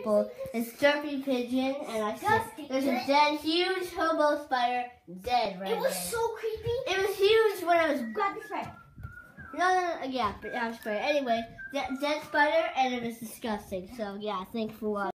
people. It's Derpy Pigeon, and I see there's a dead, huge hobo spider dead right there. It was so creepy. It was huge when I was... Grab the spider. No, yeah, but I'm spider. Anyway, dead spider, and it was disgusting. So, yeah, thanks for watching.